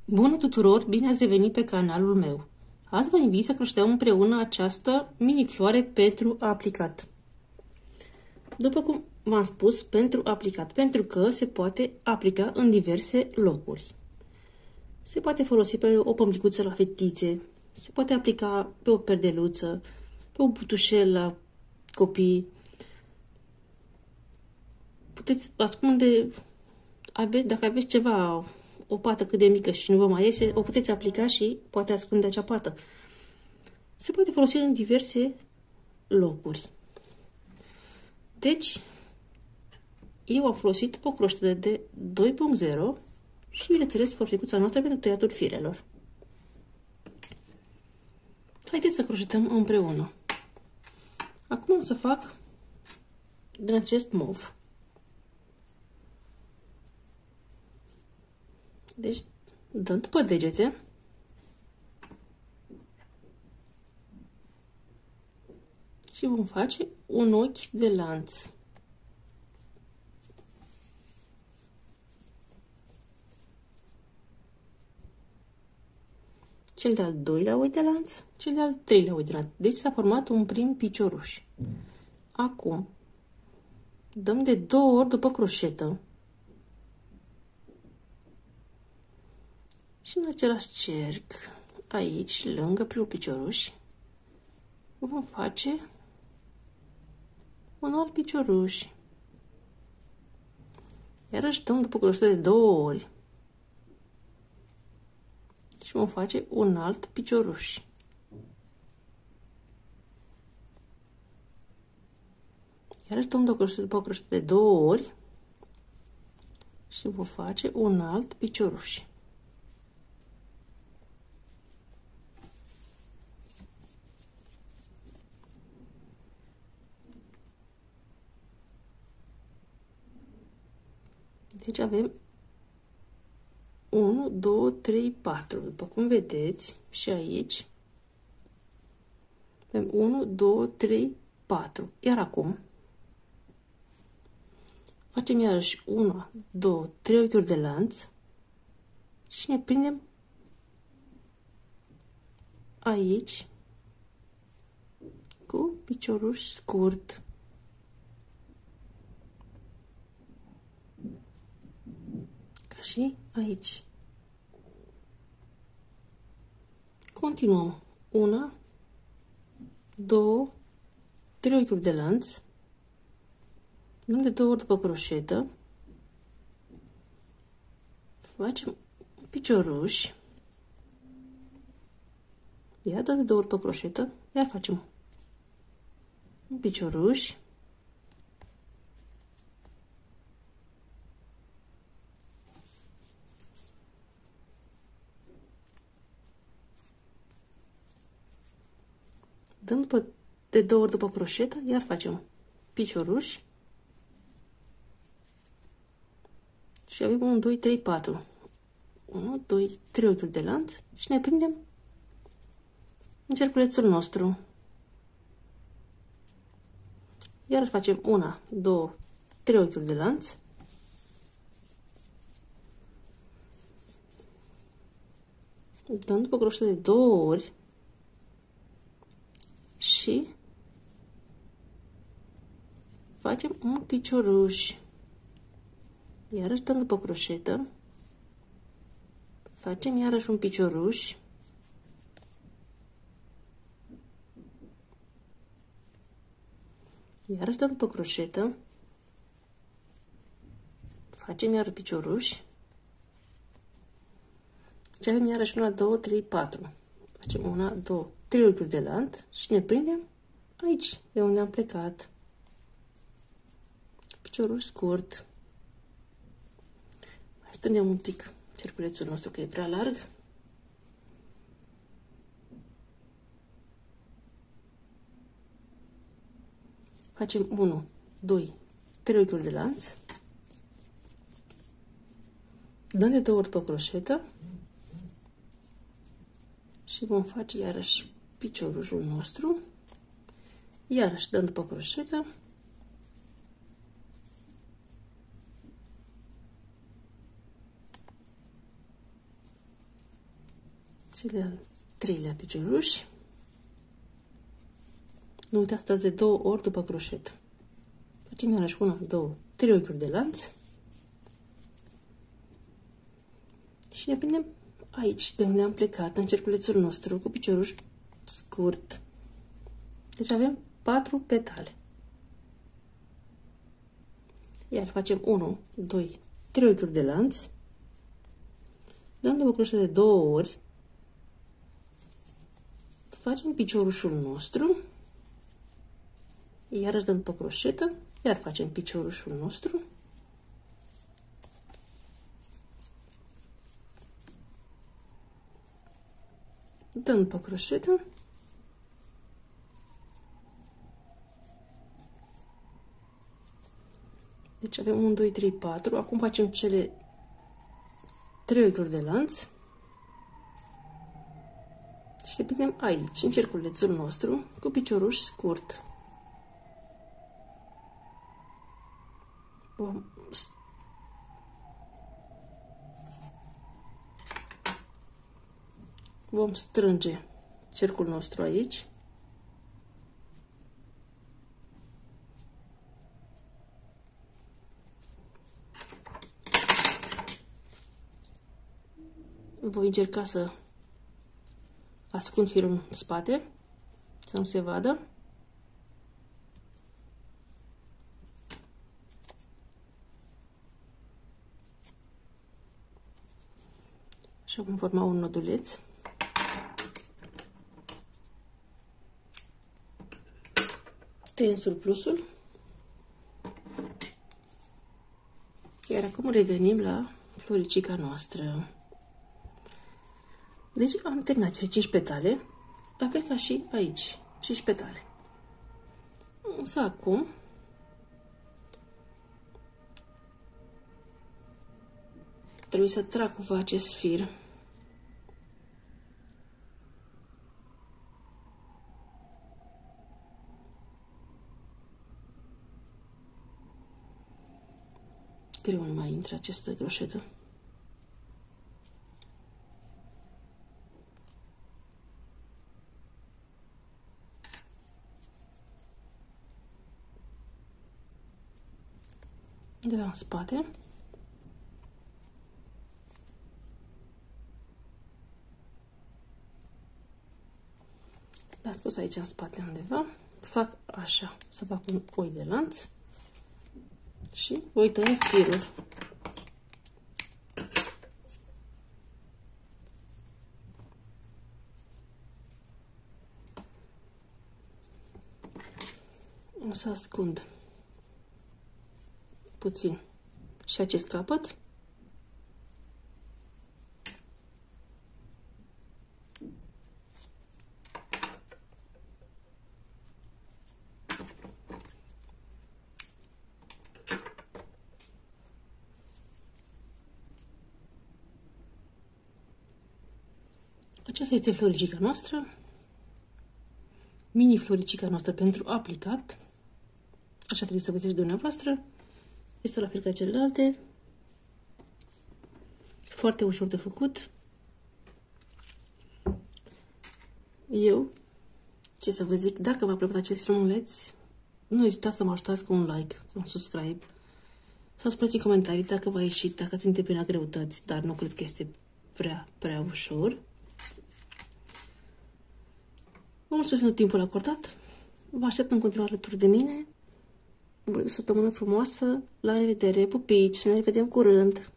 Bună tuturor, bine ați revenit pe canalul meu. Azi vă invit să crochetăm împreună această mini-floare pentru aplicat. După cum v-am spus, pentru aplicat, pentru că se poate aplica în diverse locuri. Se poate folosi pe o pămlicuță la fetițe, se poate aplica pe o perdeluță, pe un butușel la copii. Puteți ascunde, dacă aveți ceva, o pată cât de mică și nu vă mai iese, o puteți aplica și poate ascunde acea pată. Se poate folosi în diverse locuri. Deci, eu am folosit o croșetă de 2.0 și, bineînțeles, forficuța noastră pentru tăiatul firelor. Haideți să croșetăm împreună. Acum o să fac din acest mov. Deci, dând pe degete, și vom face un ochi de lanț. Cel de-al doilea ochi de lanț, cel de-al treilea ochi de lanț. Deci s-a format un prim picioruș. Acum, dăm de 2 ori după croșetă. Și în același cerc, aici, lângă primul picioruș, vom face un alt picioruș. Iarăși dăm după croșetă de 2 ori. Și vom face un alt picioruș. Iarăși dăm după croșetă de 2 ori. Și vom face un alt picioruș. Deci avem 1, 2, 3, 4. După cum vedeți, și aici avem 1, 2, 3, 4. Iar acum facem iarăși 1, 2, 3 ochiuri de lanț și ne prindem aici cu picioruș scurt. Și aici. Continuăm. 1, 2, 3 ochiuri de lanț. Dăm de 2 ori după croșetă. Facem un picioruș. Iar dăm de 2 ori după croșetă. Iar facem un picioruș. Dăm de 2 ori după croșetă, iar facem picioruș și avem 1, 2, 3, 4. 1, 2, 3 ochiuri de lanț și ne prindem în cerculețul nostru. Iar facem 1, 2, 3 ochiuri de lanț. Dăm după croșetă de 2 ori. Și facem un picioruș. Iarăși dăm după croșetă. Facem iarăși un picioruș. Iarăși dăm după croșetă. Facem iarăși picioruș. Și avem iarăși 1, 2, 3, 4. Facem 1, 2, 3 ochiuri de lanț și ne prindem aici, de unde am plecat. Piciorul scurt. Mai strângem un pic cerculețul nostru, că e prea larg. Facem 1, 2, 3 ochiuri de lanț. Dăm de 2 ori pe croșetă. Și vom face iarăși piciorușul nostru. Iarăși dăm după croșetă. cele al treilea picioruș. Nu uitați, stați de 2 ori după croșet. Facem iarăși 1, 2, 3 ochiuri de lanț. Și ne prindem aici, de unde am plecat, în cerculețul nostru, cu picioruș scurt. Deci avem 4 petale. Iar facem 1, 2, 3 ochiuri de lanț. Dăm după croșet de 2 ori. Facem piciorușul nostru. Iarăși dăm după croșetă. Iar facem piciorușul nostru. Dăm după croșetă. Deci avem 1, 2, 3, 4. Acum facem cele 3 ochiuri de lanț. Și le prindem aici, în cerculețul nostru, cu picioruș scurt. Vom strânge cercul nostru aici. Voi încerca să ascund firul în spate, să nu se vadă. Și vom forma un noduleț. Tăiem surplusul. Iar acum revenim la floricica noastră. Deci am terminat cele 5 petale, la fel ca și aici, 5 petale. Însă acum trebuie să trag cumva acest fir. Greu nu mai intră această croșetă. De în spate. L-ați pus aici în spate undeva. Fac așa, să fac un oi de lanț și voi tăia firul. O să ascund puțin și acest capăt. Aceasta este floricica noastră, mini floricica noastră pentru aplicat. Așa trebuie să găsiți dumneavoastră. Este la fel ca celelalte. Foarte ușor de făcut. Eu, ce să vă zic, dacă v-a plăcut acest filmuleț, nu ezitați să mă ajutați cu un like, cu un subscribe. Să spuneți în comentarii dacă v-a ieșit, dacă ați întâmpinat greutăți, dar nu cred că este prea ușor. Vă mulțumesc pentru timpul acordat. Vă aștept în continuare alături de mine. O săptămână frumoasă. La revedere, pupici, ne revedem curând!